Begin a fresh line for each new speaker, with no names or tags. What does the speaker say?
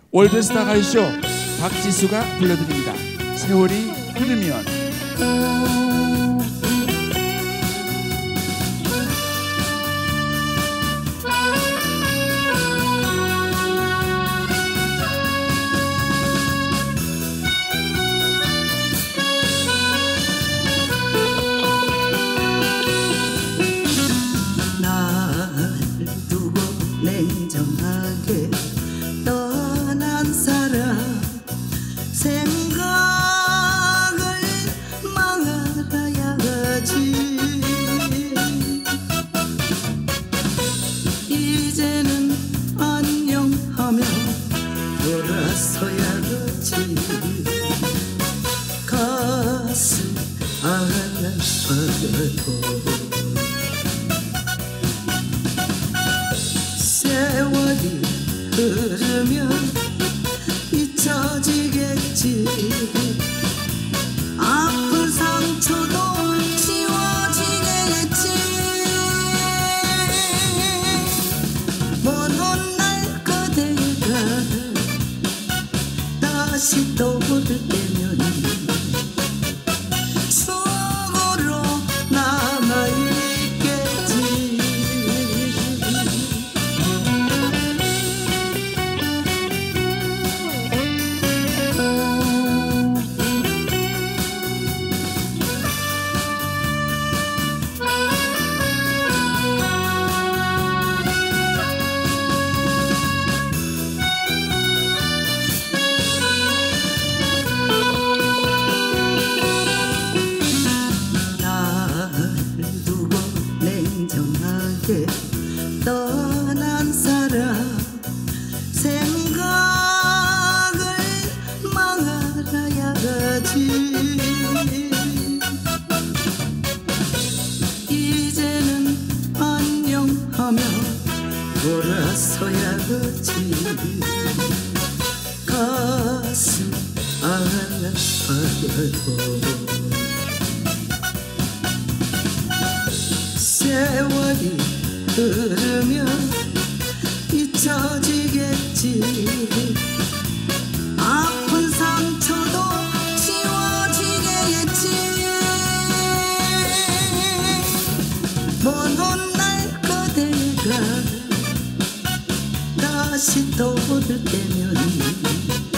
월드스타 가요쇼 박지수가 불러드립니다. 세월이 흐르면.
냉정하게 떠난 사람 생각을 말아야지. 이제는 안녕하며 돌아서야지. 가슴 아파도 세월이 흐르면 잊혀지겠지. 아픈 상처도 지워지겠지. 먼 훗날 그대가 다시 떠오를 때면 추억으로 남아있겠지. 냉정하게 떠난 사람 생각을 말아야지. 이제는 안녕하며 돌아서야지. 가슴 아파도 세월이 흐르면 잊혀지겠지. 아픈 상처도 지워지겠지. 먼 훗날 그대가 다시 떠오를 때면